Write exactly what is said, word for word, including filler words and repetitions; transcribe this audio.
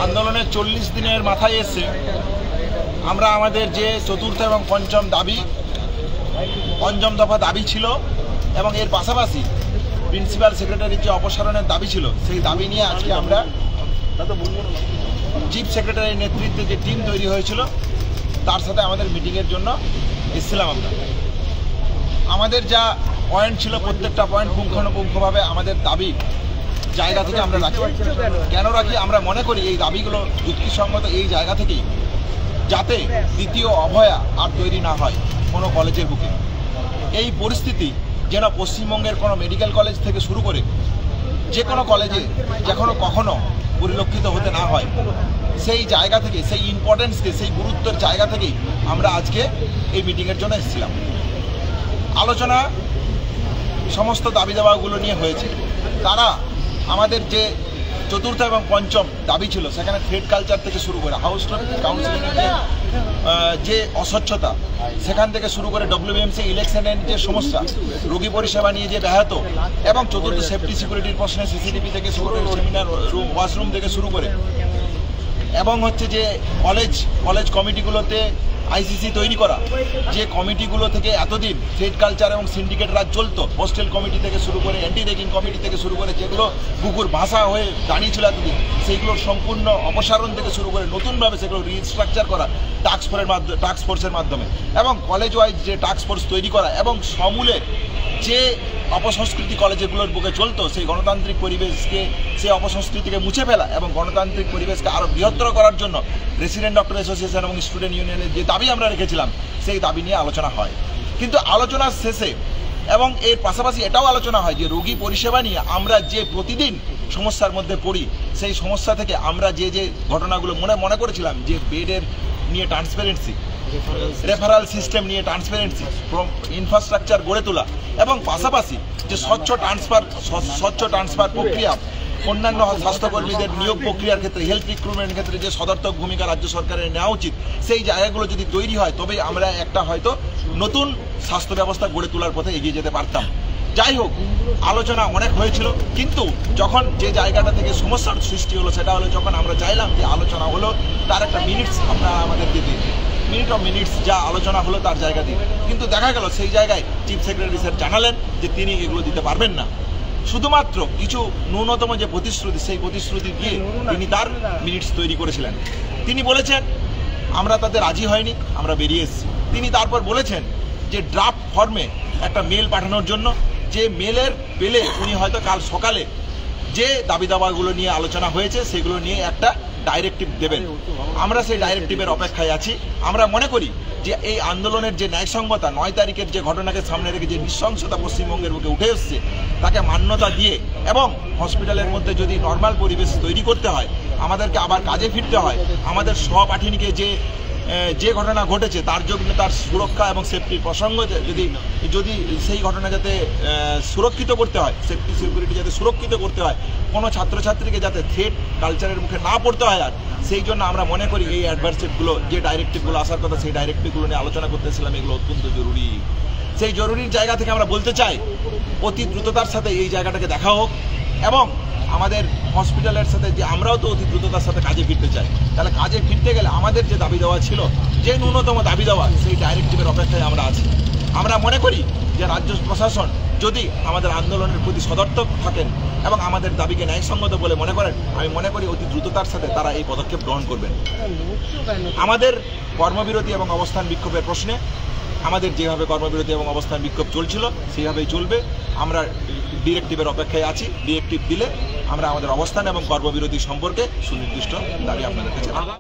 আন্দোলনের চল্লিশ দিনের মাথায় এসে আমরা আমাদের যে চতুর্থ এবং পঞ্চম দাবি পঞ্চম দফা দাবি ছিল এবং এর পাশাপাশি প্রিন্সিপাল সেক্রেটারির যে অপসারণের দাবি ছিল সেই দাবি নিয়ে আজকে আমরা চিফ সেক্রেটারির নেতৃত্বে যে টিম তৈরি হয়েছিল তার সাথে আমাদের মিটিংয়ের জন্য এসেছিলাম। আমরা আমাদের যা পয়েন্ট ছিল প্রত্যেকটা পয়েন্ট পুঙ্খানুপুঙ্খভাবে আমাদের দাবি জায়গা থেকে আমরা রাখি। কেন রাখি? আমরা মনে করি এই দাবিগুলো যুক্তিসঙ্গত এই জায়গা থেকেই, যাতে দ্বিতীয় অভয়া আর তৈরি না হয় কোনো কলেজের বুকে। এই পরিস্থিতি যেন পশ্চিমবঙ্গের কোনো মেডিকেল কলেজ থেকে শুরু করে যে কোনো কলেজে যেখানে কখনো পরিলক্ষিত হতে না হয়, সেই জায়গা থেকে, সেই ইম্পর্টেন্সকে, সেই গুরুত্বের জায়গা থেকেই আমরা আজকে এই মিটিংয়ের জন্য এসেছিলাম। আলোচনা সমস্ত দাবি দাবাগুলো নিয়ে হয়েছে। তারা আমাদের যে চতুর্থ এবং পঞ্চম দাবি ছিল সেখানে থ্রেড কালচার থেকে শুরু করে হাউস কাউন্সিলিংয়ের যে অস্বচ্ছতা, সেখান থেকে শুরু করে ডব্লিউবিএমসি ইলেকশনের যে সমস্যা, রোগী পরিষেবা নিয়ে যে ব্যাহত, এবং চতুর্থ সেফটি সিকিউরিটির প্রশ্নে সিসিটিভি থেকে শুরু করে সেমিনার রুম, ওয়াশরুম থেকে শুরু করে, এবং হচ্ছে যে কলেজ কলেজ কমিটিগুলোতে আইসিসি তৈরি করা, যে কমিটিগুলো থেকে এতদিন থ্রেড কালচার এবং সিন্ডিকেট রাজ চলতো, হোস্টেল কমিটি থেকে শুরু করে অ্যান্টি র্যাগিং কমিটি থেকে শুরু করে, যেগুলো কুকুর ভাষা হয়ে দাঁড়িয়েছিল এতদিন, সেইগুলোর সম্পূর্ণ অপসারণ থেকে শুরু করে নতুনভাবে সেগুলো রিস্ট্রাকচার করা টাস্ক ফোর্সের মাধ্যমে টাস্ক ফোর্সের মাধ্যমে এবং কলেজ ওয়াইজ যে টাস্ক ফোর্স তৈরি করা, এবং সমূলে যে অপসংস্কৃতি কলেজগুলোর বুকে চলতো সেই গণতান্ত্রিক পরিবেশকে, সেই অপসংস্কৃতিকে মুছে ফেলা এবং গণতান্ত্রিক পরিবেশকে আরও বৃহত্তর করার জন্য রেসিডেন্ট ডক্টর অ্যাসোসিয়েশন এবং স্টুডেন্ট ইউনিয়নের যে দাবি আমরা রেখেছিলাম সেই দাবি নিয়ে আলোচনা হয়। কিন্তু আলোচনার শেষে এবং এর পাশাপাশি এটাও আলোচনা হয় যে রোগী পরিষেবা নিয়ে আমরা যে প্রতিদিন সমস্যার মধ্যে পড়ি, সেই সমস্যা থেকে আমরা যে যে ঘটনাগুলো মনে মনে করেছিলাম, যে বেডের নিয়ে ট্রান্সপারেন্সি, রেফারাল সিস্টেম নিয়ে ট্রান্সপারেন্সি, ইনফ্রাস্ট্রাকচার গড়ে তোলা, এবং পাশাপাশি যে স্বচ্ছ ট্রান্সফার স্বচ্ছ ট্রান্সফার প্রক্রিয়া, অন্যান্য স্বাস্থ্যকর্মীদের নিয়োগ প্রক্রিয়ার ক্ষেত্রে, হেলথ রিক্রুটমেন্টের ক্ষেত্রে যে সদর্থক ভূমিকা রাজ্য সরকারের নেওয়া উচিত, সেই জায়গাগুলো যদি তৈরি হয় তবেই আমরা একটা হয়তো নতুন স্বাস্থ্য ব্যবস্থা গড়ে তোলার পথে এগিয়ে যেতে পারতাম। যাই হোক, আলোচনা অনেক হয়েছিল, কিন্তু যখন যে জায়গাটা থেকে সমস্যার সৃষ্টি হলো সেটা হলো যখন আমরা চাইলাম যে আলোচনা হলো তার একটা মিনিটস আপনারা আমাদেরকে দিন, মিনিট অফ মিনিটস যা আলোচনা হলো তার জায়গা দিন। কিন্তু দেখা গেল সেই জায়গায় চিফ সেক্রেটারি স্যার জানালেন যে তিনি এগুলো দিতে পারবেন না। শুধুমাত্র কিছু ন্যূনতম যে প্রতিশ্রুতি, সেই প্রতিশ্রুতি দিয়ে তিনি তার মিনিটস তৈরি করেছিলেন। তিনি বলেছেন আমরা তাদের রাজি হয়নি, আমরা বেরিয়ে এসেছি। তিনি তারপর বলেছেন যে ড্রাফট ফর্মে একটা মেল পাঠানোর জন্য, যে মেলের পেলে উনি হয়তো কাল সকালে যে দাবি দাবাগুলো নিয়ে আলোচনা হয়েছে সেগুলো নিয়ে একটা ডাইরেক্টিভ দেবেন। আমরা সেই ডাইরেক্টিভের অপেক্ষায় আছি। আমরা মনে করি যে এই আন্দোলনের যে ন্যায়সঙ্গতা, নয় তারিখের যে ঘটনাকে সামনে রেখে যে নৃশংসতা পশ্চিমবঙ্গের বুকে উঠে এসছে, তাকে মান্যতা দিয়ে এবং হসপিটালের মধ্যে যদি নর্মাল পরিবেশ তৈরি করতে হয়, আমাদেরকে আবার কাজে ফিরতে হয়, আমাদের সহপাঠিনীকে যে যে ঘটনা ঘটেছে তার জন্য তার সুরক্ষা এবং সেফটির প্রসঙ্গ যদি যদি সেই ঘটনা যাতে সুরক্ষিত করতে হয়, সেফটি সিকিউরিটি যাতে সুরক্ষিত করতে হয়, কোনো ছাত্রছাত্রীকে যাতে থ্রেড কালচারের মুখে না পড়তে হয়, আর সেই জন্য আমরা মনে করি এই অ্যাডভার্সিভগুলো, যে ডাইরেক্টিভগুলো আসার কথা সেই ডাইরেক্টিভগুলো নিয়ে আলোচনা করতেছিলাম, এগুলো অত্যন্ত জরুরি। সেই জরুরির জায়গা থেকে আমরা বলতে চাই অতি দ্রুততার সাথে এই জায়গাটাকে দেখা হোক, এবং আমাদের হসপিটালের সাথে যে আমরাও তো অতি দ্রুততার সাথে কাজে ফিরতে চাই। তাহলে কাজে ফিরতে গেলে আমাদের যে দাবি দেওয়া ছিল, যে ন্যূনতম দাবি দেওয়া, সেই ডাইরেক্টিভের অপেক্ষায় আমরা আছি। আমরা মনে করি যে রাজ্য প্রশাসন যদি আমাদের আন্দোলনের প্রতি সদর্থক থাকেন এবং আমাদের দাবিকে ন্যায়সঙ্গত বলে মনে করেন, আমি মনে করি অতি দ্রুততার সাথে তারা এই পদক্ষেপ গ্রহণ করবেন। আমাদের কর্মবিরতি এবং অবস্থান বিক্ষোভের প্রশ্নে আমাদের যেভাবে কর্মবিরতি এবং অবস্থান বিক্ষোভ চলছিল সেইভাবেই চলবে। আমরা ডিরেক্টিভের অপেক্ষায় আছি। ডিরেক্টিভ দিলে আমরা আমাদের অবস্থান এবং কর্মবিরতি সম্পর্কে সুনির্দিষ্ট দাবি আপনাদের কাছে